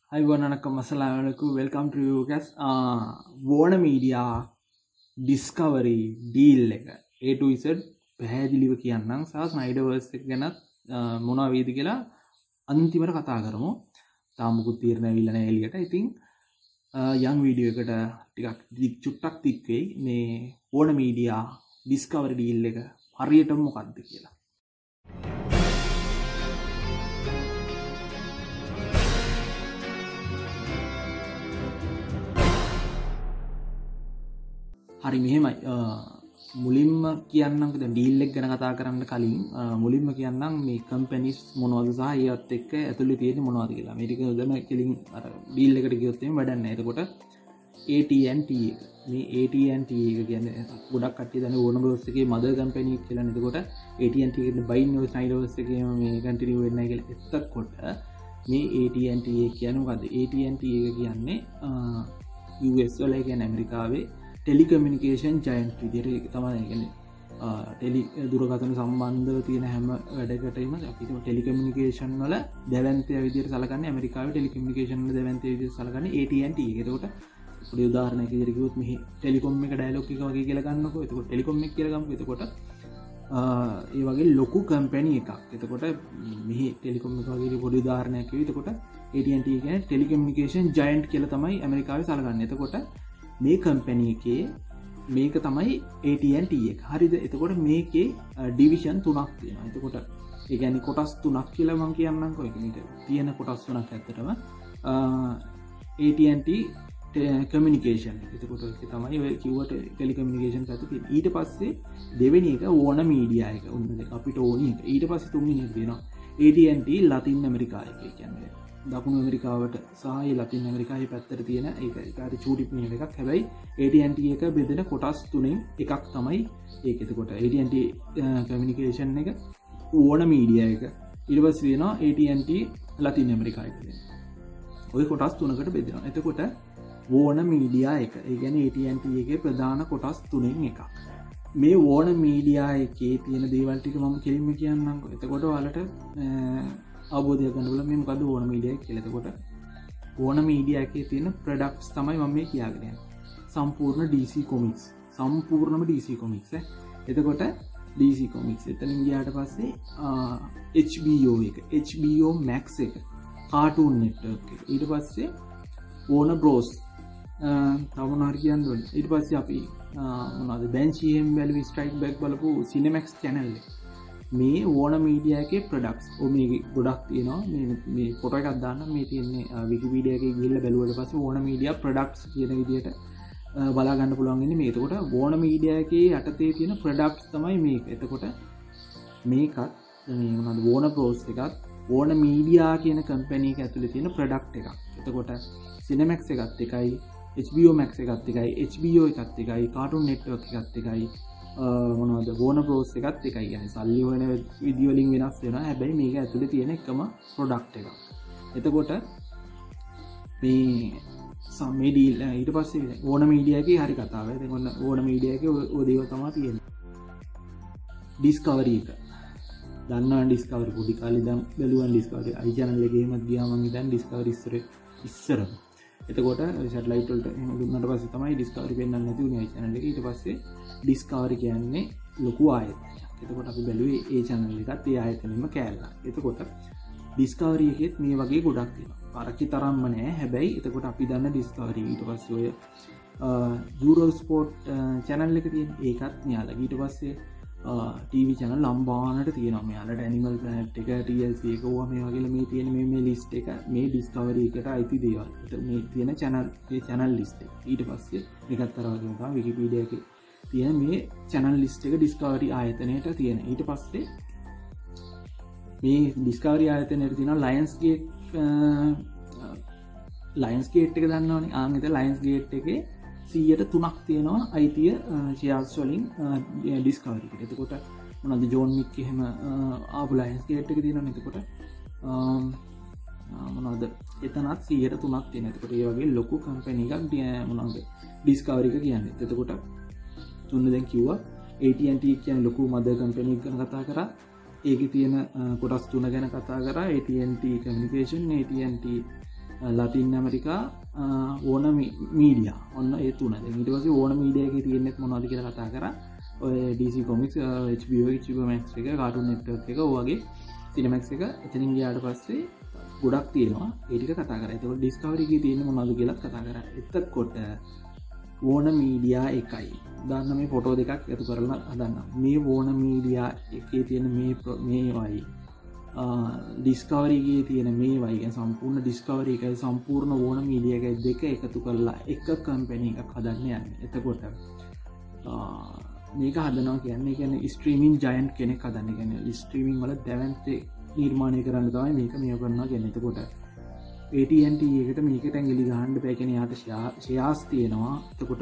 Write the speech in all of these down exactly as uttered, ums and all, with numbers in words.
Hi Wanakam, Assalamu alaikum. Welcome to you guys. Uh, Warner Media Discovery deal එක A to Z පැහැදිලිව කියන්නම් සහ ස්නයිඩර්වර්ස් එක ගැන මොනවා වේද කියලා අන්තිමට කතා කරමු. තාම මුකුත් තීරණ ඇවිල්ලා නැහැ එළියට. ඉතින් යම් වීඩියෝ එකට ටිකක් දික් චුට්ටක් තික් වෙයි මේ Warner Media Discovery deal එක හරියටම මොකක්ද කියලා. හරි මෙහෙමයි මුලින්ම කියන්නම් දැන් ඩීල් එක ගැන කතා කරන්න කලින් මුලින්ම කියන්නම් මේ කම්පැනිස් මොනවද සහ ඒවත් එක්ක ඇතුළේ තියෙන්නේ මොනවද කියලා. මේ ටික හොදම කෙලින් අර ඩීල් එකට ගියොත් එimhe වැඩක් නැහැ. එතකොට A T and T එක. මේ A T and T එක කියන්නේ ගොඩක් කට්ටිය දන්නේ Warner Bros එකේ මදර් කම්පැනි එක කියලා. එතකොට A T and T එකේ බයින් ඔය ස්නයිඩර්ස් එකේම මේ කන්ටිනියු වෙන්නේ නැහැ කියලා. එතකොට මේ A T and T එක කියන්නේ මොකද්ද? A T and T එක කියන්නේ U S වල කියන්නේ ඇමරිකාවේ ටෙලිකමියනිකේෂන් ජයන්ට් විදිහට තමයි කියන්නේ ටෙලි දුරකථන සම්බන්ධව තියෙන හැම වැඩකටම අපි ටෙලිකමියනිකේෂන් වල දැවැන්තය විදිහට සලකන්නේ ඇමරිකාවේ ටෙලිකමියනිකේෂන් වල දැවැන්තය විදිහට සලකන්නේ A T and T එක. එතකොට පොඩි උදාහරණයක් විදිහට කිව්වොත් මෙහි ටෙලිකොම් එක ඩයලොග් එක වගේ කියලා ගන්නකො. එතකොට ටෙලිකොම් එක කියලා ගමුකෝ. එතකොට ඒ වගේ ලොකු කම්පැනි එකක්. එතකොට මෙහි ටෙලිකොම් එක වගේ පොඩි උදාහරණයක් කිව්වොත් එතකොට A T and T කියන්නේ ටෙලිකමියනිකේෂන් ජයන්ට් කියලා තමයි ඇමරිකාවේ සලකන්නේ. එතකොට මේ කම්පැනි එකේ මේක තමයි A T and T එක. හරිද? එතකොට මේකේ ඩිවිෂන් තුනක් තියෙනවා. එතකොට ඒ කියන්නේ කොටස් තුනක් කියලා මම කියන්නම්කෝ. ඒක මේක තියෙන කොටස් තුනක් ඇත්තටම A T and T communications. එතකොට ඒක තමයි ඔය කිව්වට ටෙලිකමියුනිකේෂන් පැත්ත තියෙන. ඊට පස්සේ දෙවෙනි එක Warner Media එක. උන්න දෙක අපිට ඕනි එක. ඊට පස්සේ තුන්වෙනි එක තියෙනවා A T and T Latin America එක. ඒ කියන්නේ දකුණු ඇමරිකාවට සහ ලතින් ඇමරිකාවේ පැත්තට තියෙන ඒක ඒකට චූටි පින එකක්. හැබැයි A T and T එක බෙදෙන කොටස් තුනෙන් එකක් තමයි ඒක. එතකොට A T and T communications එක Warner Media එක ඊට පස්සේ වෙනවා A T and T Latin ඇමරිකාවේ තියෙන. ওই කොටස් තුනකට බෙදෙනවා. එතකොට Warner Media එක ඒ කියන්නේ A T and T එකේ ප්‍රධාන කොටස් තුනෙන් එකක්. මේ Warner Media එකේ තියෙන දේවල් ටික මම කෙලින්ම කියන්නම්කෝ. එතකොට ඔයාලට අවබෝධයක් ගන්න පුළුවන් මේ මොකද්ද Warner Media එක කියලා. එතකොට Warner Media එකේ තියෙන ප්‍රොඩක්ට්ස් තමයි මම මේ කියාගෙන යන්නේ. සම්පූර්ණ D C Comics. සම්පූර්ණම D C Comics ඈ. එතකොට D C Comics එතනින් ගියාට පස්සේ H B O එක, H B O Max එක, Cartoon Network එක. ඊට පස්සේ Warner Bros. තව මොනවාරි කියන්න ඕනේ. ඊට පස්සේ අපි මොනවද Banshee M Valve Strike Back බලපු Cinemax channel එක. මේ Warner Media එකේ ප්‍රොඩක්ට්ස් ඔ මේ ගොඩක් තියෙනවා. මේ මේ ෆොටෝ එකක් දාන්න මේ තියෙන්නේ Wikipedia එකේ ගිහිල්ලා බැලුවට පස්සේ Warner Media products කියන විදිහට බලා ගන්න පුළුවන් ඉන්නේ මේ. එතකොට Warner Media එකේ යටතේ තියෙන ප්‍රොඩක්ට්ස් තමයි මේක. එතකොට මේකත් මේ මොනවද Warner Bros එකත් Warner Media කියන කම්පැනි එක ඇතුලේ තියෙන ප්‍රොඩක්ට් එකක්. එතකොට Cinemax එකත් එකයි, H B O Max එකත් එකයි, H B O එකත් එකයි, Cartoon Network එකත් එකයි, මොනවද Warner Bros එකත් එකයි. කියන්නේ සල්ලි හොයන විදිය වලින් වෙනස් වෙනවා. හැබැයි මේක ඇතුලේ තියෙන එකම ප්‍රොඩක්ට් එකක්. එතකොට මේ සම්මේ ඩීල් ඊට පස්සේ Warner Media එකේ හරි කතාව. දැන් ඔන්න Warner Media එකේ ඔය දේවල් තමයි තියෙන්නේ. Discovery එක. දන්නවනේ Discovery පොඩි කාලේ ඉඳන් බැලුවා Discovery. I channel එකේම ගියාම මම ඉතින් Discovery ඉස්සර ඉස්සරම. එතකොට සැටලයිට් වලට එහෙම දුන්නාට පස්සේ තමයි Discovery පෙන්වන්න නැති වුණේ I channel එකේ. ඊට පස්සේ Discovery කියන්නේ ලොකු ආයතනයක්. එතකොට අපි බැලුවේ ඒ channel එකත් ඒ ආයතනෙම කෑල්ලක්. එතකොට Discovery එකෙත් මේ වගේ ගොඩක් තියෙනවා. පරක්කි තරම්ම නෑ. හැබැයි එතකොට අපි දන්න Discovery ඊට පස්සේ ඔය Eurosport channel එක තියෙන ඒකත් මෙයාලා. ඊට පස්සේ T V channel ලම්බානට තියෙනවා. මෙයාලට Animal Planet එක, T L C එක ඕවා මේ වගේ මේ තියෙන මේ මේ list එක මේ Discovery එකට අයිති දේවල්. ඒත් මේ තියෙන channel මේ channel list එක. ඊට පස්සේ මේකත් අර වගේම තමයි Wikipedia එකේ තියෙන මේ channel list එක Discovery ආයතනයට තියෙන. ඊට පස්සේ මේ Discovery ආයතනයේ තියෙන Lionsgate Lionsgate එක දන්නවනේ. ආන් එතන Lionsgate එකේ සියයට තුනක් තියෙනවා අයිතිය shares වලින් Discovery එකට. එතකොට මොනවද ජෝන් මික් එහෙම ආපු Lionsgate එක තියෙනවනේ. එතකොට මොනවද එතනත් සියයට තුනක් තියෙනවා. එතකොට ඒ වගේ ලොකු කම්පැනි එකක් මොනවද Discovery එක කියන්නේ. එතකොට තුන්න දැන් කිව්වා A T and T කියන්නේ ලොකු මදර් කම්පැනි එක ගැන කතා කරා. ඒකේ තියෙන කොටස් තුන ගැන කතා කරා. A T and T communication, A T and T Latin America ඕන මීඩිය ඔන්න ඒ තුන ඊට පස්සේ ඕන මීඩියා එකේ තියෙනෙත් මොනවද කියලා කතා කරා ඔය D C Comics H B O H B O Max එක Cartoon Network එක ඔය වගේ Cinemax එක එතනින් ගියාට පස්සේ ගොඩක් තියෙනවා ඒ ටික කතා කරා. ඒතකොට Discovery එකේ තියෙන මොනවද කියලාත් කතා කරා. එතකොට ඕන මීඩියා එකයි දාන්න මේ ෆොටෝ දෙකක් එකතු කරලා හදන්න. මේ ඕන මීඩියා එකේ තියෙන මේ මේවයි ඩිස්කවරි එකේ තියෙන මේවයි කියන්නේ සම්පූර්ණ ඩිස්කවරි එකයි සම්පූර්ණ ඕන මීඩියා එකයි දෙක එකතු කරලා එක කම්පැනි එකක් හදන්න යන්නේ. එතකොට මේක හදනවා කියන්නේ කියන්නේ ස්ට්‍රීමින් ජයන්ට් කෙනෙක් හදන්න කියන්නේ ස්ට්‍රීමින් වල දැවැන්තේ නිර්මාණය කරන්න තමයි මේක මෙය කරනවා කියන්නේ. එතකොට A T and T එකට මේකට ඇඟිලි ගහන්න බෑ කියන්නේ යාට ෂෙයාර්ස් තියෙනවා. එතකොට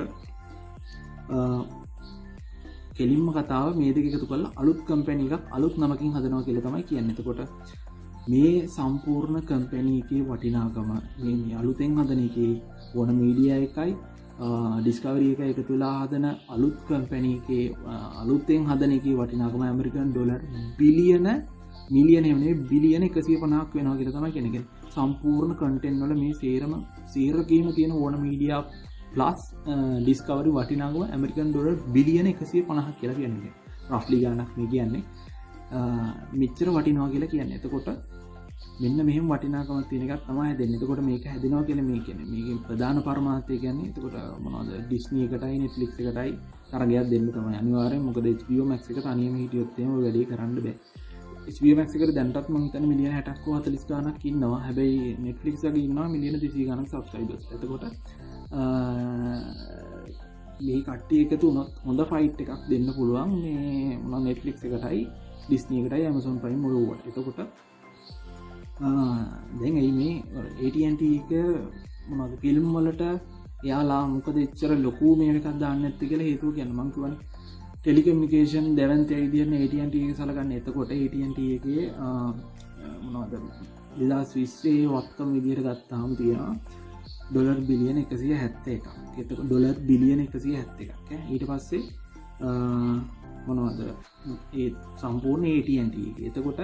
කෙලින්ම කතාව මේ දෙක එකතු කරලා අලුත් කම්පැනි එකක් අලුත් නමකින් හදනවා කියලා තමයි කියන්නේ. එතකොට මේ සම්පූර්ණ කම්පැනි එකේ වටිනාකම මේ මේ අලුතෙන් හදන එකේ ඕන මීඩියා එකයි ඩිස්කවරි එක එකතු වෙලා හදන අලුත් කම්පැනි එකේ අලුතෙන් හදන එකේ වටිනාකම ඇමරිකන් ඩොලර් බිලියන මිලියන නෙවෙයි බිලියන එකසිය පනහක් වෙනවා කියලා තමයි කියන්නේ. සම්පූර්ණ කන්ටෙන්ට් වල මේ සේරම සේරකීම තියෙන ඕන මීඩියා ප්ලස් ඩිස්කවරි වටිනාකම ඇමරිකන් ඩොලර් බිලියන එකසිය පනහක් කියලා කියන්නේ. රෆ්ලි ගානක් මේ කියන්නේ. මෙච්චර වටිනවා කියලා කියන්නේ. එතකොට මෙන්න මෙහෙම වටිනාකමක් තියෙන එකක් තමයි හැදෙන්නේ. එතකොට මේක හැදෙනවා කියලා මේ කියන්නේ. මේකේ ප්‍රධාන පරමාර්ථය කියන්නේ එතකොට මොනවද ඩිස්නි එකටයි Netflix එකටයි තරගයක් දෙන්න තමයි අනිවාර්යෙන්. මොකද H B O Max එක තනියම හිටියොත් එහෙම ඔය වැඩේ කරන්න බෑ. H B O Max එකට දැන්ටත් මම හිතන්නේ මිලියන හැටක් හෝ හතළිස් ගාණක් ඉන්නවා. හැබැයි Netflix එකේ ඉන්නවා මිලියන දෙසීය ගාණක් සබ්ස්ක්‍රයිබර්ස්. එතකොට මේ කට්ටිය එකතු වුණොත් හොඳ ෆයිට් එකක් දෙන්න පුළුවන් මේ මොනවා Netflix එකටයි Disney එකටයි Amazon Prime වලට. එතකොට දැන් එයි මේ A T and T එක මොනවද ෆිල්ම් වලට එයාලා මොකද එච්චර ලොකු මේකක් දාන්න නැත්තේ කියලා හේතුව කියන්නේ මම කියවනේ ටෙලිකමියුනිකේෂන් දැවැන්තය විදිහට A T and T එක සලකන්නේ. එතකොට A T and T එකේ මොනවද දෙදාස් විස්සේ වත්කම් විදිහට ගත්තාම තියෙනවා ඩොලර් බිලියන එකසිය හැත්තෑ එකක්. එතකොට ඩොලර් බිලියන එකසිය හැත්තෑ එකක් ඈ. ඊට පස්සේ මොනවද ඒ සම්පූර්ණ A T and T එකේ. එතකොට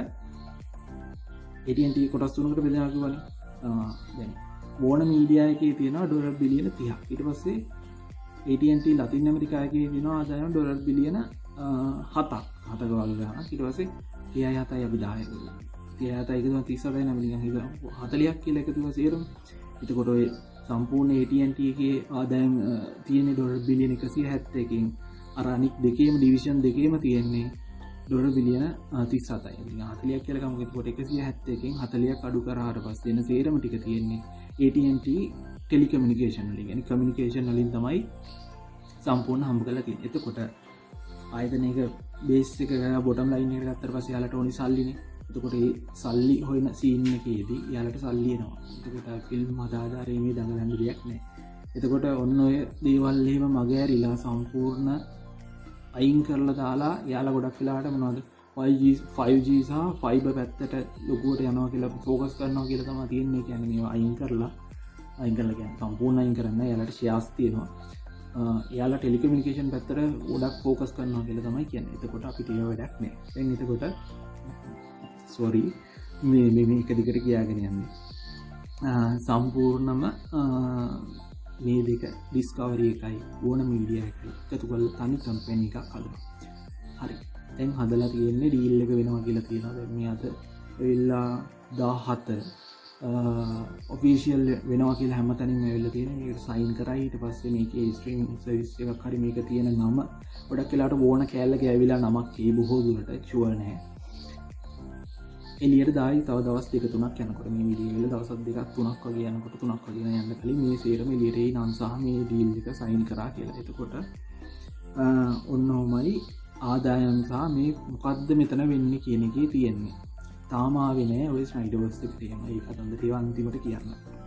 A T and T කොටස් තුනකට බෙදලා කිව්වනේ. දැන් වෝන මීඩියා එකේ තියෙනවා ඩොලර් බිලියන තිහක්. ඊට පස්සේ A T and T Latin America එකේ තියෙනවා ආදායම ඩොලර් බිලියන හතක්. හතක වගේ ගානක්. ඊට පස්සේ තිහයි හතයි අපි දායක. තිහයි හතයි එකතු වෙන තිස් හතයි නම් නිකන් හිතමු හතළියක් කියලා එකතු වෙන සේරම. එතකොට ඔය සම්පූර්ණ A T and T එකේ ආදායම තියෙන ඩොලර් බිලියන එකසිය හැත්තෑ එකකින් අර අනික් දෙකේම ඩිවිෂන් දෙකේම තියෙන්නේ ඩොලර් බිලියන තිස් හතයි. නිකන් හතළියක් කියලා ගමු. එතකොට එකසිය හැත්තෑ එකකින් හතළියක් අඩු කරාට පස්සේ එන සේරම ටික තියෙන්නේ A T and T telecommunications වලින්. يعني කමියුනිකේෂන් වලින් තමයි සම්පූර්ණ හම්බ කරලා තියෙන්නේ. එතකොට ආයතනයක බේස් එක ගාලා බොටම් ලයින් එකට ගත්තට පස්සේ යාලට ඕනි සල්ලිනේ. එතකොට ඒ සල්ලි හොයන සීන් එකේදී යාලට සල්ලි එනවා. එතකොට ෆිල්ම් හදාදාරේ මේ දඟලන්න දෙයක් නැහැ. එතකොට ඔන්න ඔය දේවල් එහෙම මග ඇරිලා සම්පූර්ණ අයින් කරලා දාලා යාලා ගොඩක් වෙලාවට මොනවද five G සහ ෆයිබර් පැත්තට ලොකුවට යනවා කියලා ફોකස් කරනවා කියලා තමයි තියෙන්නේ. කියන්නේ මේවා අයින් කරලා අයින් කරලා කියන්නේ සම්පූර්ණ අයින් කරන්න යාලට ෂෙයාර්ස් තියෙනවා. යාලා ටෙලිකමියුනිකේෂන් පැත්තට ගොඩක් ફોකස් කරනවා කියලා තමයි කියන්නේ. එතකොට අපිට ඒ වැඩක් නැහැ. දැන් එතකොට සෝරි මේ මේ මේක දිගට කියාගෙන යන්නේ. සම්පූර්ණම මේ දෙක ඩිස්කවරි එකයි ඕන මීඩියා එකයි එකතු කරලා තනි කම්පැනි එකක් හදනවා. හරි. දැන් හදලා තියෙන්නේ ඩීල් එක වෙනවා කියලා තියෙනවා. දැන් මේ අද වෙලා දාහත ඔෆිෂියල් වෙනවා කියලා හැමතැනින්ම ඇවිල්ලා තියෙනවා. මේකට සයින් කරා ඊට පස්සේ මේකේ ස්ට්‍රීමින් සර්විස් එකක් හරි මේක තියෙන නම ගොඩක් වෙලාවට ඕන කෑල්ලක ඇවිල්ලා නමක් ඒ බොහෝ දුරට ෂුවර් නැහැ. එළියට දායි තව දවස් දෙක තුනක් යනකොට මේ වීඩියෝ වල දවස් දෙකක් තුනක් වගේ යනකොට තුනක් වගේ යන කලින් මේ සේරම එළියට ඒ නම් සහ මේ ඩීල් එක සයින් කරා කියලා. එතකොට ඔන්නෝමයි ආදායම් සහ මේ මොකද්ද මෙතන වෙන්නේ කියන එකේ තියෙන්නේ. තාම ආවේ නැහැ ඔය ස්නයිඩර්ස් එක තියෙනවා. ඒක කතන්දරේ අන්තිමට කියන්න.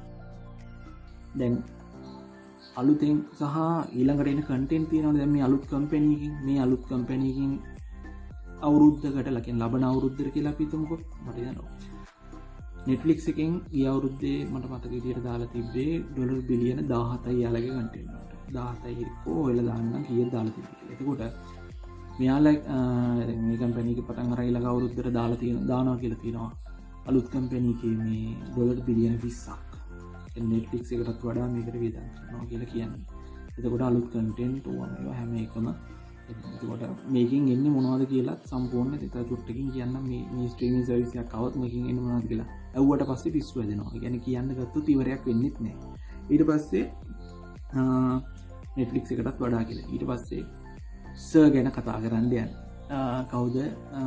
දැන් අලුතෙන් සහ ඊළඟට එන කන්ටෙන්ට් තියෙනවා. දැන් මේ අලුත් කම්පැනි එකකින් මේ අලුත් කම්පැනි එකකින් අවුරුද්දකට ලකින් ලබන අවුරුද්දට කියලා අපි හිතමුකෝ. මට යනවා Netflix එකෙන් ගිය අවුරුද්දේ මට මතක විදියට දාලා තිබ්බේ ඩොලර් බිලියන දාහතයි යාලගේ කන්ටෙන්ට් වලට. දාහතයි එක්කෝ ඔයලා දාන්නම් කීයද දාලා තිබ්බේ කියලා. එතකොට මෙයාලා මේ කම්පැනි එක පටන් අරන් ඊළඟ අවුරුද්දට දාලා තියෙන දානවා කියලා තියෙනවා. අලුත් කම්පැනි එකේ මේ ඩොලර් බිලියන විස්සක්. Netflix එකටත් වඩා මේකට වියදම් කරනවා කියලා කියන්නේ. එතකොට අලුත් කන්ටෙන්ට් ඕවා මේවා හැම එකම එතකොට මේකෙන් එන්නේ මොනවද කියලා සම්පූර්ණ දෙත චුට්ටකින් කියන්න මේ මේ ස්ට්‍රීමින් සර්විස් එකක් આવත් මේකෙන් එන්නේ මොනවද කියලා. ඇව්වට පස්සේ පිස්සු වැදෙනවා. ඒ කියන්නේ කියන්න ගත්තොත් ඉවරයක් වෙන්නෙත් නැහැ. ඊට පස්සේ Netflix එකටත් වඩා කියලා. ඊට පස්සේ සර් ගැන කතා කරන්න යන්නේ. කවුද?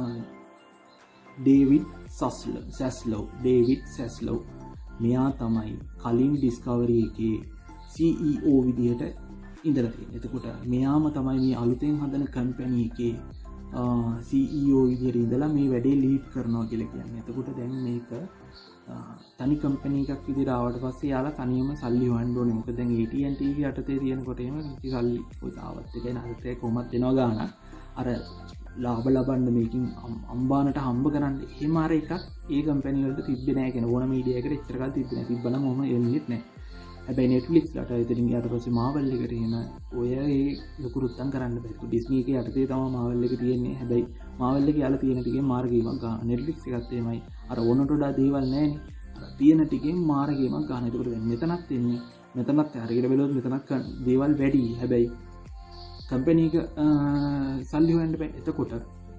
ඩේවිඩ් සස්ලෝ සැස්ලෝ ඩේවිඩ් සැස්ලෝ මෙයා තමයි කලින් ඩිස්කවරි එකේ සී ඊ ඕ විදිහට ඉඳලා තියෙන්නේ. එතකොට මෙයාම තමයි මේ අලුතෙන් හදන කම්පැනි එකේ සී ඊ ඕ විදිහට ඉඳලා මේ වැඩේ ලීඩ් කරනවා කියලා කියන්නේ. එතකොට දැන් මේක තනි කම්පැනි එකක් විදිහට ආවට පස්සේ යාලා තනියම සල්ලි හොයන්න ඕනේ. මොකද දැන් ඒ ටී එන් ටී යටතේ තියෙනකොට එහෙම කිසි සල්ලි කොයි තාවත් එකයි නැත්නම් කොහොමද දෙනවා ගාන අර ලාභ ලබන්න මේකින් අම්බානට හම්බ කරන්න එහෙම අර එකක් ඒ කම්පැනි වලට තිබ්බේ නැහැ කියන ඕන මීඩියා එකට එච්චර කල් තිබ්බේ නැහැ. තිබ්බනම් මොම එන්නේ නැහැ. හැබැයි Netflix ලට ඉතින් ඊට පස්සේ Marvel එකට එන ඔය ඒ ලොකු රුත්තම් කරන්න බෑ. Disney එකේ යටතේ තමයි Marvel එක තියෙන්නේ. හැබැයි Marvel එකේ යාලා තියෙන ටිකෙන් මාර්ගීමක් ගන්න. Netflix එකත් එහෙමයි. අර ඕනට වඩා දේවල් නැහැනේ. අර තියෙන ටිකෙන් මාර්ගීමක් ගන්න. ඒකට දැන් මෙතනත් එන්නේ මෙතනත් හරියට බලුවොත් මෙතනත් දේවල් වැඩි. හැබැයි කම්පැනි එක සල්ලි හොයන්න බෑ. එතකොට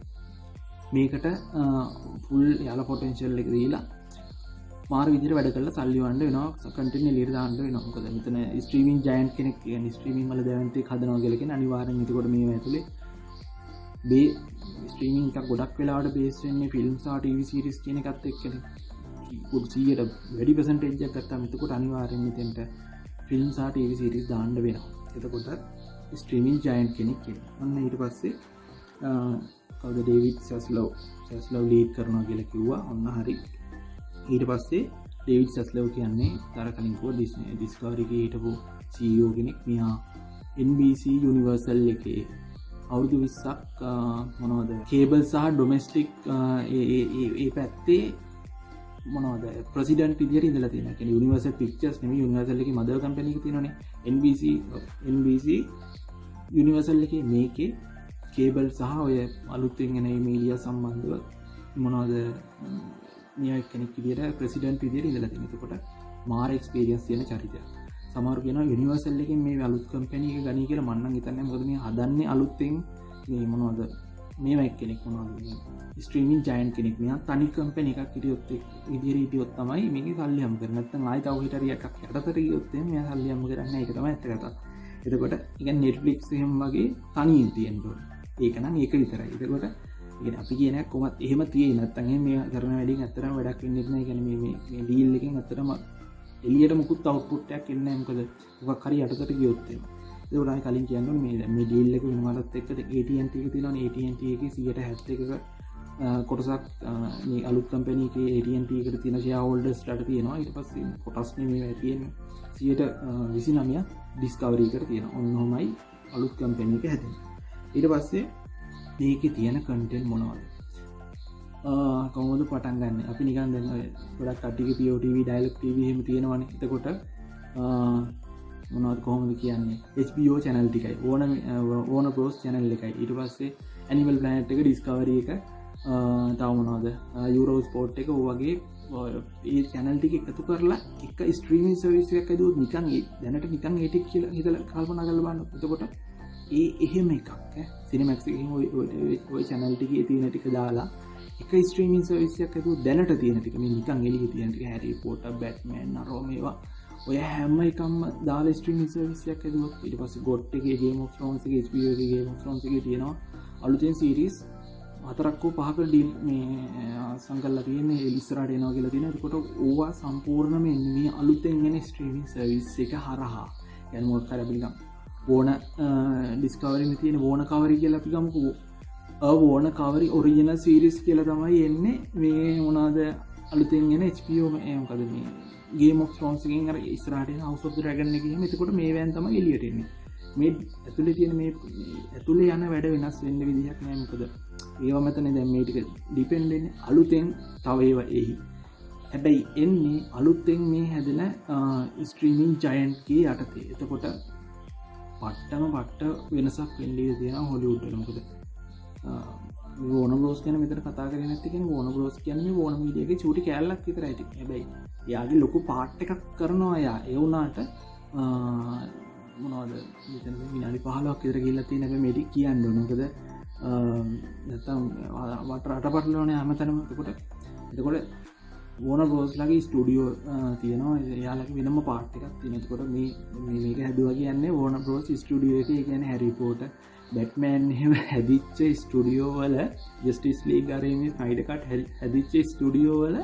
මේකට ෆුල් යාලා පොටෙන්ෂල් එක දීලා මාර විදිහට වැඩ කරලා සල්ලි වන්න වෙනවා. කන්ටෙන්ට් එළියට දාන්න වෙනවා. මොකද මෙතන ස්ට්‍රීමින් ජයන්ට් කෙනෙක් කියන්නේ ස්ට්‍රීමින් වල දැවන්තේ හදනවා කියලා කියන්නේ අනිවාර්යෙන් එතකොට මේව ඇතුලේ මේ ස්ට්‍රීමින් එක ගොඩක් වෙලාවට බේස් වෙන්නේ ෆිල්ම්ස් සහ ටීවී සීරීස් කියන එකත් එක්කනේ. කුඩ්සියට වැඩි පර්සන්ටේජ් එකක් ගත්තාම එතකොට අනිවාර්යෙන් මෙතෙන්ට ෆිල්ම් සහ ටීවී සීරීස් දාන්න වෙනවා. එතකොට ස්ට්‍රීමින් ජයන්ට් කෙනෙක් කියනවා. අන්න ඊට පස්සේ කවුද ඩේවිඩ් සැස්ලෝ සැස්ලෝ ලීඩ් කරනවා කියලා කිව්වා. ඔන්න හරි. ඊට පස්සේ ඩේවිඩ් සැස්ලෝ කියන්නේ තර කලින් කිව්වා ඩිස්නි ඩිස්කවරි එකේ හිටපු සී ඊ ඕ කෙනෙක්. මෙයා එන් බී සී යුනිවර්සල් එකේ අවුරුදු විස්සක් මොනවද කේබල් සහ ඩොමෙස්ටික් ඒ ඒ ඒ පැත්තේ මොනවද ප්‍රෙසිඩන්ට් විදියට ඉඳලා තියෙනවා. කියන්නේ යුනිවර්සල් පික්චර්ස් නෙමෙයි යුනිවර්සල් එකේ මදර් කම්පැනි එක තියෙනවනේ එන් බී සී එන් බී සී යුනිවර්සල් එකේ මේකේ කේබල් සහ ඔය අලුතෙන් එන මීඩියා සම්බන්ධව මොනවද මේ කෙනෙක් විදියට ප්‍රෙසිඩන්ට් විදියට ඉඳලා තියෙනවා. එතකොට මාර එක්ස්පීරියන්ස් තියෙන චරිතයක්. සමහර කියනවා යුනිවර්සල් එකෙන් මේ අලුත් කම්පැනි එක ගනී කියලා මම නම් හිතන්නේ. මොකද මේ හදන්නේ අලුතෙන් මේ මොනවද මේවා කෙනෙක් මොනවද මේ ස්ට්‍රීමින් ජයන්ට් කෙනෙක්. මෙයා තනි කම්පැනි එකක් හිටියොත් විදියට හිටියොත් තමයි මේකේ සල්ලි හම්බ කරන්නේ. නැත්නම් ආයෙ තව හිටරිය එකක් යටතට ගියොත් මෙයා සල්ලි හම්බ කරන්නේ නැහැ. ඒක තමයි ඇත්ත කතාව. එතකොට ඉතින් Netflix එහෙම වගේ තනියෙන් තියෙන්න ඕනේ. ඒක නම් ඒක විතරයි. එතකොට ඉතින් අපි කියන එක කොහොමද එහෙම තියෙන්නේ නැත්නම් එහෙම මේ කරන වැඩින් ඇත්තටම වැඩක් වෙන්නේ නැහැ. කියන්නේ මේ මේ මේ ඩීල් එකෙන් ඇත්තටම එළියට මුකුත් අවුට්පුට් එකක් එන්නේ නැහැ. මොකද මොකක් හරි යටතට ගියොත් එහෙම. ඒක උනායි කලින් කියන්න ඕනේ මේ මේ ඩීල් එක වෙනවලත් එක්ක ඒ ටී එන් ටී එක තියෙනවනේ. ඒ ටී එන් ටී එකේ සියයට හැත්තෑ එකක කොටසක් මේ අලුත් කම්පැනි එකේ ඒ ටී එන් ටී එකට තියෙන ෂෙයා හෝල්ඩර්ස් ලාට තියෙනවා. ඊට පස්සේ කොටස් නෙමෙයි තියෙන්නේ සියයට විසිනවයක් ඩිස්කවරි එකට තියෙනවා. ඔන්න ඔහමයි අලුත් කම්පැනි එක හැදෙන්නේ. ඊට පස්සේ මේකේ තියෙන කන්ටෙන්ට් මොනවද? කොහොමද පටන් ගන්න? අපි නිකන් දැන් ඔය ගොඩක් කට්ටියගේ P O T V Dialog T V එහෙම තියෙනවනේ. එතකොට මොනවද කොහොමද කියන්නේ? එච් බී ඕ channel ටිකයි ඕන ඕන බ්‍රෝස් channel එකයි. ඊට පස්සේ ඇනිමල් ප්ලැනට් එක ඩිස්කවරි එක තව මොනවද යූරෝ ස්පෝර්ට් එක වගේ ඒ channel ටික එකතු කරලා එක ස්ට්‍රීමින් සර්විස් එකක් හදුවොත් නිකන් ඒ දැනට නිකන් ඒ ටික කියලා හිතලා කල්පනා කරලා බලන්න. එතකොට ඒ එහෙම එකක් ඈ සිනමැක්ස් එකකින් ඔය ඔය channel ටිකේ තියෙන ටික දාලා එක ස්ට්‍රීමින් සර්විස් එකක් හදුවොත් දැනට තියෙන ටික මේ නිකන් එළියේ තියෙන ටික හැරි පොටර් බැට්මෑන් නරෝ මේවා ඔය හැම එකම දාලා ස්ට්‍රීමින් සර්විස් එකක් හදුවොත් ඊට පස්සේ ගොට් එකේ ගේම් ඔෆ් ත්‍රෝන්ස් එකේ එච් බී ඕ එකේ ගේම් ඔෆ් ත්‍රෝන්ස් එකේ තියෙනවා අලුතෙන් සීරීස් හතරක් හෝ පහක ඩීල් මේ සංකල්ලා තියෙන්නේ ඉස්සරහට එනවා කියලා තියෙනවා. ඒකට ඕවා සම්පූර්ණයෙන්ම එන්නේ මේ අලුතෙන් එන ස්ට්‍රීමින් සර්විස් එක හරහා. يعني මොකක් හරි අපි නිකන් ඕන ඩිස්කවරි එකේ තියෙන ඕන කවරි කියලා අපි ගමුකෝ. අ ඕන කවරි ඔරිජිනල් සීරීස් කියලා තමයි එන්නේ මේ මොනවාද අලුතෙන් එන එච් බී ඕ මේ මොකද මේ ගේම් ඔෆ් ත්‍රෝන්ස් එකෙන් අර ඉස්සරහට එන හවුස් ඔෆ් ද ඩ්‍රැගන් එකේ එහෙම. එතකොට මේ වෑන් තමයි එළියට එන්නේ. මේ ඇතුලේ තියෙන මේ ඇතුලේ යන වැඩ වෙනස් වෙන්න විදිහක් නෑ. මොකද ඒවා මතනේ දැන් මේ ටික ඩිපෙන්ඩ් වෙන්නේ අලුතෙන් තව ඒවා එයි. හැබැයි එන්නේ අලුතෙන් මේ හැදෙන ස්ට්‍රීමින් ජයන්ට් කී යටතේ. එතකොට පට්ටම පට්ට වෙනසක් වෙන්නේ තියෙනවා හොලිවුඩ් වල. මොකද මේ වෝනර් බ්‍රෝස් කියන මෙතන කතා කරේ නැති කියන්නේ වෝනර් බ්‍රෝස් කියන්නේ මේ වෝනර් මීඩියා එකේ චූටි කෑල්ලක් විතරයි තියෙන්නේ. හැබැයි එයාගේ ලොකු පාට් එකක් කරනවා එයා. ඒ වුණාට මොනවද මෙතන විනාඩි පහළොවක් විතර ගිහිල්ලා තියෙන හැබැයි මේටි කියන්න ඕන. මොකද නැත්තම් වට රටපටලවනේ හැමතැනම. එතකොට එතකොට වෝනර් බ්‍රෝස් ලගේ ස්ටුඩියෝ තියෙනවා. එයාලගේ වෙනම පාට් එකක් තියෙනවා. එතකොට මේ මේ මේක හැදුවා කියන්නේ වෝනර් බ්‍රෝස් ස්ටුඩියෝ එකේ. ඒ කියන්නේ හැරි පොටර්, බැට්මෑන් එහෙම හැදිච්ච ස්ටුඩියෝ වල ජස්ටිස් ලීග් අර මේ ස්නයිඩර් කට් හැදිච්ච ස්ටුඩියෝ වල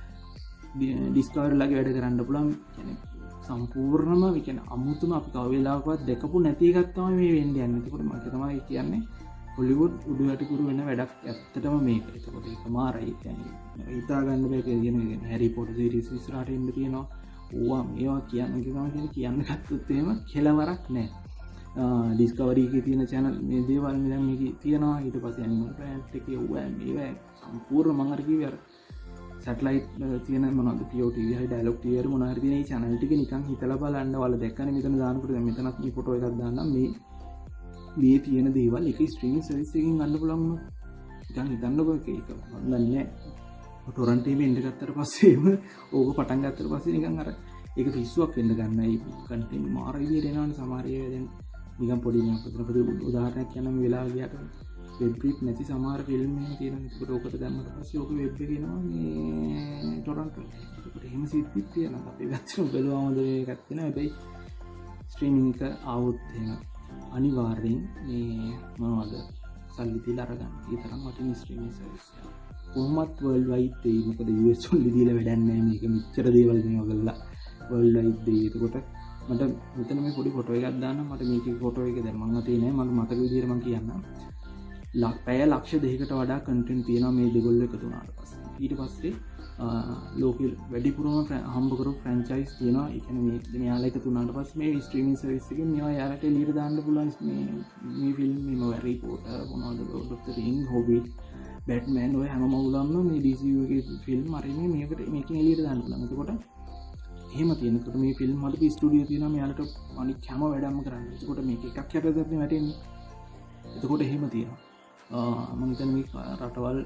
ඩිස්කවරි ලගේ වැඩ කරන්න පුළුවන්. කියන්නේ සම්පූර්ණම විකන අමුතුම අපි කව වෙලාවකවත් දැකපු නැති එකක් තමයි මේ වෙන්නේ යන්නේ. ඒකට මම තමයි කියන්නේ හොලිවුඩ් උඩු යටිකුරු වෙන වැඩක් ඇත්තටම මේක. ඒකට ඒක මාරයි. කියන්නේ හිතා ගන්න බෑ කියන හැරි පොටර් සීරීස් ඉස්සරහට එන්න තියෙනවා. ඕවා මේවා කියන්න කියනවා කියන කියන්න ගත්තොත් එහෙම කෙලවරක් නැහැ. ඩිස්කවරි එකේ තියෙන channel මේ දේවල් මේ දැන් මේකේ තියෙනවා. ඊට පස්සේ ඇනිමල් ප්ලැනට් එකේ ඕවා මේවා සම්පූර්ණ මම අර කිව්වේ අර සැටලයිට් තියෙන මොනවද P O T V හරි ඩයලොග් T V හරි මොනවා හරි තියෙන මේ channel ටික නිකන් හිතලා බලන්න. ඔයාලා දැක්කනේ මෙතන දානකොට දැන් මෙතනත් මේ ෆොටෝ එකක් දාන්නම්. මේ මේ තියෙන දේවල් එක ස්ට්‍රීමින් සර්විස් එකකින් ගන්න පුළුවන් වුණා. නිකන් හිතන්නකෝ ඒක ඒක මම දන්නේ ටොරන්ට් එකේ ඉන්න ගත්තට පස්සේම ඕක පටන් ගත්තට පස්සේ නිකන් අර ඒක පිස්සුවක් වෙන්න ගන්නයි. කන්ටෙන්ට් මාර විදියට එනවනේ සමහර ඒවා. දැන් නිකන් පොඩි නිකන් උදාහරණයක් කියන්න මේ වෙලාව ගියාට වෙබ් රිප් නැති සමහර ෆිල්ම් එහෙම තියෙනවා. ඒකට ඕකට දැම්මට පස්සේ ඕක වෙබ් එකේ එනවා මේ ටොරන්ට් වල. ඒකට එහෙම සිද්ධිත් තියෙනවා. අපි ගත්තම බලුවාමද මේකක් තියෙනවා. හැබැයි ස්ට්‍රීමින් එක ආවොත් එහෙම අනිවාර්යෙන් මේ මොනවද සල්ලි තියලා අරගන්න. ඒ තරම් වටින ස්ට්‍රීමින් සර්විස් එක. කොහොමත් වර්ල්ඩ් වයිඩ් දෙයි. මොකද U S වල දීලා වැඩක් නැහැ මේක. මෙච්චර දේවල් මේවා කරලා වර්ල්ඩ් වයිඩ් දෙයි. ඒකට මට මෙතන මේ පොඩි ෆොටෝ එකක් දාන්න. මට මේකේ ෆොටෝ එක දැන් මම අතේ නැහැ. මම මතක විදියට මම කියන්නම්. පැය ලක්ෂ දෙකකට වඩා කන්ටෙන්ට් තියෙනවා මේ දෙගොල්ලෝ එකතු වුණාට පස්සේ. ඊට පස්සේ ලෝකෙ වැඩිපුරම හම්බ කරපු ෆ්‍රැන්චයිස් තියෙනවා. ඒ කියන්නේ මේ මෙයාලා එකතු වුණාට පස්සේ මේ ස්ට්‍රීමින් සර්විස් එකෙන් මේවා යාලට එළියට දාන්න පුළුවන්. මේ මේ ෆිල්ම් මේ හැරි පොටර් මොනවද Lord of the Ring Hobbit Batman ඔය හැම මවුලම්ම මේ D C U එකේ ෆිල්ම් අර මේ මේකට මේකෙන් එළියට දාන්න පුළුවන්. එතකොට එහෙම තියෙනකොට මේ ෆිල්ම් වලට ස්ටුඩියෝ තියෙනවා. මෙයාලට අනිත් හැම වැඩක්ම කරන්න. එතකොට මේක එකක් යටතේ අපි වැටෙන්නේ. එතකොට එහෙම තියෙනවා. මම හිතන්නේ මේ රටවල්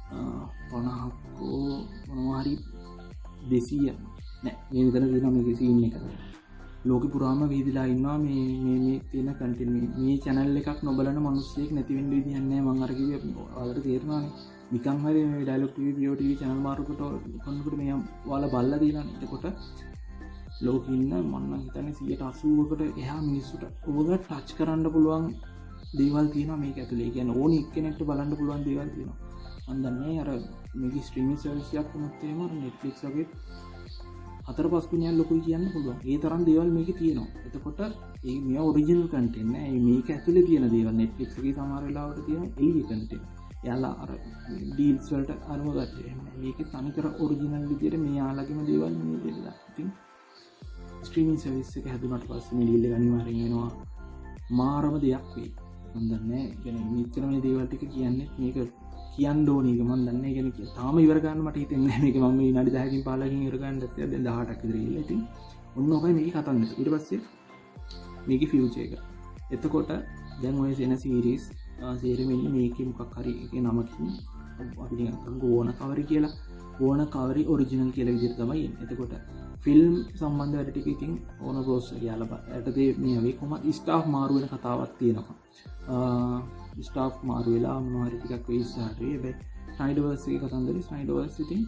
පනහකෝ මොනවා හරි දෙසීය නෑ මේ විතර තියෙනවා මේකේ සීන් එක. ලෝකෙ පුරාම වීදිලා ඉන්නවා මේ මේ මේ තියෙන කන්ටෙන්ට් මේ මේ channel එකක් නොබලන මිනිස්සෙක් නැති වෙන්න විදිහක් නෑ. මම අර කිව්වේ ඔයාලට තේරෙනවානේ. නිකන් හරි මේ Dialog T V P O T V channel මාරුකට කොන්නකොට මේ ඔයාලා බලලා දිනන. එතකොට ලෝකෙ ඉන්න මම නම් හිතන්නේ සියයට අසූවකට එහා මිනිස්සුන්ට ඕක ටච් කරන්න පුළුවන් දේවල් තියෙනවා මේක ඇතුලේ. ඒ කියන්නේ ඕනි එක්කෙනෙක්ට බලන්න පුළුවන් දේවල් තියෙනවා. මම දන්නේ අර මේකේ ස්ට්‍රීමින් සර්විස් එකක් වුණත් එහෙම අර Netflix වගේ හතර පහ ගුණයක් ලොකුයි කියන්න පුළුවන්. ඒ තරම් දේවල් මේකේ තියෙනවා. එතකොට මේ මේ ඔරිජිනල් කන්ටෙන්ට් නෑ. මේක ඇතුලේ තියෙන දේවල් Netflix එකේ සමහර වෙලාවට තියෙන එළිය කන්ටෙන්ට්. එයාලා අර ඩීල්ස් වලට අරම ගත්තේ. එහෙම මේකේ තනිකර ඔරිජිනල් විදියට මේ යාලගේම දේවල් මේ දෙලා. ඉතින් ස්ට්‍රීමින් සර්විස් එක හැදුනට පස්සේ මේ ඩීල් එක අනිවාර්යෙන් වෙනවා. මාරම දෙයක් වෙයි. මම දන්නේ يعني මෙච්චර මේ දේවල් ටික කියන්නේ මේක කියන්න ඕනේ. ඒක මම දන්නේ يعني තාම ඉවර ගන්න මට හිතෙන්නේ නැහැ. මේක මම විනාඩි දහකින් පහළකින් ඉවර ගන්න දැක්කේ දැන් දහඅටක් විතර ගිහලා. ඉතින් ඔන්න ඔකයි මේකේ කතන්දර. ඊට පස්සේ මේකේ ෆියුචර් එක. එතකොට දැන් ඔය එන සීරීස් සීරීස් මෙන්න මේකේ මොකක් හරි ඒකේ නමකින් අපි නිකන් ගෝන කවරි කියලා ගෝන කවරි ඔරිජිනල් කියලා විදිහට තමයි එන්නේ. එතකොට ෆිල්ම් සම්බන්ධ වැඩ ටික ඉතින් ඕන බ්‍රෝස් කියලා බලයටදී මේ වෙයි කොහොම ස්ටාෆ් මාරු වෙන කතාවක් තියෙනවා. ස්ටාෆ් මාරු වෙලා මොනවා හරි ටිකක් වෙයි ඉස්සරහට. හැබැයි ස්නයිඩර්වර්ස් එකේ කතන්දරේ ස්නයිඩර්වර්ස් ඉතින්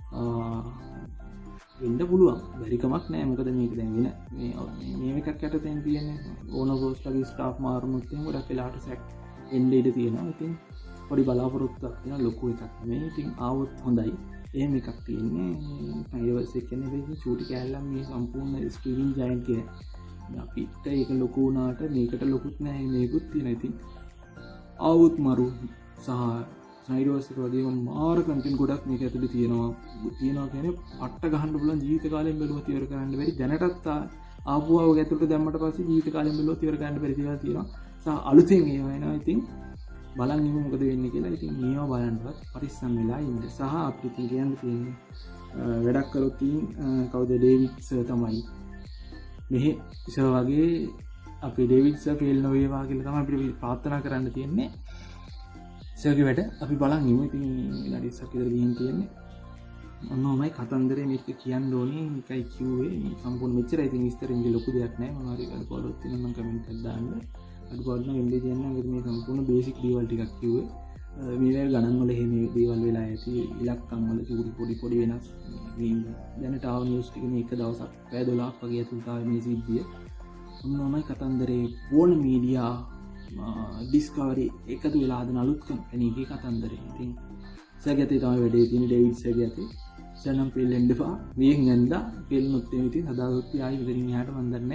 වෙන්න පුළුවන්. බැරි කමක් නැහැ. මොකද මේක දැන් වෙන මේ මේ එකක් යටතෙන් තියෙන්නේ ඕන බ්‍රෝස් ලගේ ස්ටාෆ් මාරුනොත් එහෙම ගොඩක් වෙලාවට සැක් එන්න ඉඩ තියෙනවා. ඉතින් පොඩි බලාපොරොත්තුවක් තියෙන ලොකු එකක් නෙමෙයි. ඉතින් ආවොත් හොඳයි. එහෙම එකක් තියෙන්නේ ස්නයිඩර්වර්ස් එක කියන්නේ ඉතින් චූටි කෑල්ලක් මේ සම්පූර්ණ ස්ක්‍රීන් ජයන්ට් කියන. අපිට ඒක ලොකු වුණාට මේකට ලොකුත් නැහැ. මේකුත් තියෙනවා. ඉතින් ආවොත් මරු සහ ස්නයිඩර්වර්ස් එක වගේම මාර කන්ටෙන්ට් ගොඩක් මේක ඇතුලේ තියෙනවා. තියෙනවා කියන්නේ පට්ට ගහන්න පුළුවන් ජීවිත කාලෙම බැලුවත් ඉවර කරන්න බැරි. දැනටත් ආපුවා ඔය ඇතුලට දැම්මට පස්සේ ජීවිත කාලෙම බැලුවත් ඉවර කරන්න බැරි දේවල් තියෙනවා. සහ අලුතෙන් ඒවා එනවා. ඉතින් බලන් ඉමු මොකද වෙන්නේ කියලා. ඉතින් මේවා බලන්නවත් පරිස්සම් වෙලා ඉන්න. සහ අපිට ඉතින් කියන්න තියෙන්නේ වැඩක් කරොත් ඉතින් කවුද ඩේවිඩ් සර් තමයි. මෙහි සර් වගේ අපි ඩේවිඩ් සර් ෆේල් නොවේවා කියලා තමයි අපිට ප්‍රාර්ථනා කරන්න තියෙන්නේ. සර්ගේ වැඩ අපි බලන් ඉමු. ඉතින් විනාඩි ඉස්සක් විතර ගිහින් තියෙන්නේ. ඔන්නෝමයි කතන්දරේ මේක කියන්න ඕනේ එකයි කිව්වේ සම්පූර්ණ මෙච්චරයි ඉතින් විස්තරින් ලොකු දෙයක් නැහැ මොනවා හරි අඩුපාඩුවක් තියෙනවා නම් කමෙන්ට් එකක් දාන්න අඩුපාඩු නම් වෙන්නේ කියන්නේ මොකද මේ සම්පූර්ණ බේසික් දේවල් ටිකක් කිව්වේ මේ වගේ ගණන් වල එහෙම දේවල් වෙලා ඇති ඉලක්කම් වල චූටි පොඩි පොඩි වෙනස් මේ දැනට ආව නිවුස් ටික මේ එක දවසක් පැය දොළහක් වගේ ඇතුළත ආවේ මේ සිද්ධිය ඔන්නෝමයි කතන්දරේ වෝල් මීඩියා ඩිස්කවරි එකතු වෙලා හදන අලුත් කම්පැනි එකේ කතන්දරේ ඉතින් සැගතේ තමයි වැඩේ තියෙන්නේ ඩේවිඩ් සැගතේ සනම් පෙල්ලෙන්න එපා මේක නැන්දා පෙල්ලුනොත් එමෙ ඉතින් හදාගත්ත ආයි මෙතනින් එහාට මන් දන්නේ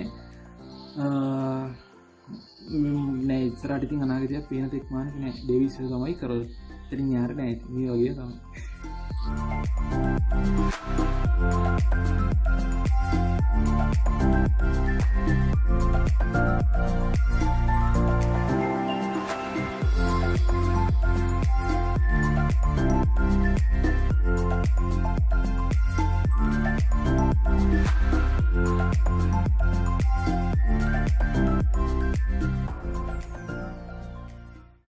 නෑ ඉස්සරහට ඉතින් අනාගතයක් පේන තෙක් මානෙක නෑ ඩේවිඩ් සැග තමයි කරලා ඉතින් යාර නෑ මේ වගේ තමයි